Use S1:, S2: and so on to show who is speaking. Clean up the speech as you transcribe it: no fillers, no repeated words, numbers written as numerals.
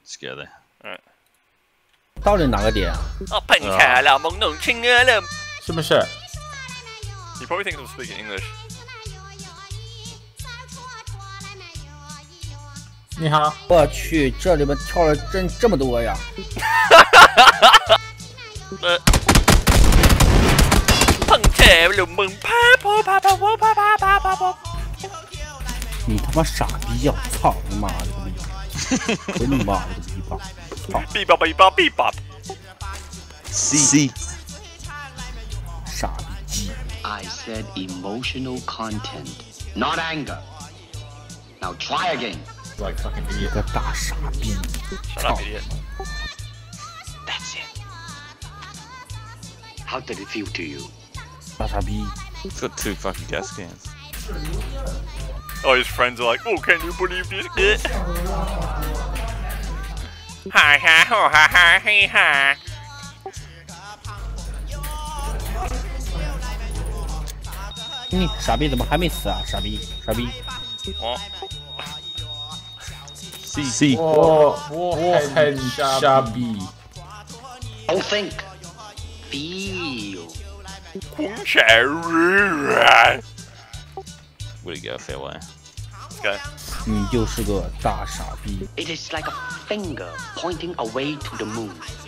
S1: Scare they.
S2: Alright.
S3: 到底哪个点？
S2: 哦，碰巧了，懵懂亲热了。
S4: 是不是
S2: He probably thinks I'm speaking English.
S4: 你好，
S3: 我去，这里面跳了真这么多呀！
S2: 碰巧了，猛啪啪啪啪啪啪啪啪啪啪。
S3: 你他妈傻逼呀！操你妈的个逼！真你妈的个逼吧！操！
S2: 哔吧哔吧哔吧。
S1: C.
S3: 傻逼鸡！
S5: I said emotional content, not anger. Now try again.
S4: like fucking
S3: 你
S4: idiot.
S3: 个大傻逼！
S2: Shut up, idiot.
S5: That's it. How did it feel to you?
S3: 大傻逼！
S1: It's got 2 fucking gas cans.
S2: Oh, his friends are like, oh, can you believe this? Ha ha ha ha ha ha.
S3: 你傻逼怎么还没死啊？傻逼！傻逼！
S2: 哦
S1: C.
S4: 我很傻逼。
S5: Don't think. Feel.
S1: Would he go fairway?
S2: Let's go.
S3: 你就是个大傻逼！
S5: It is like a finger pointing away to the moon.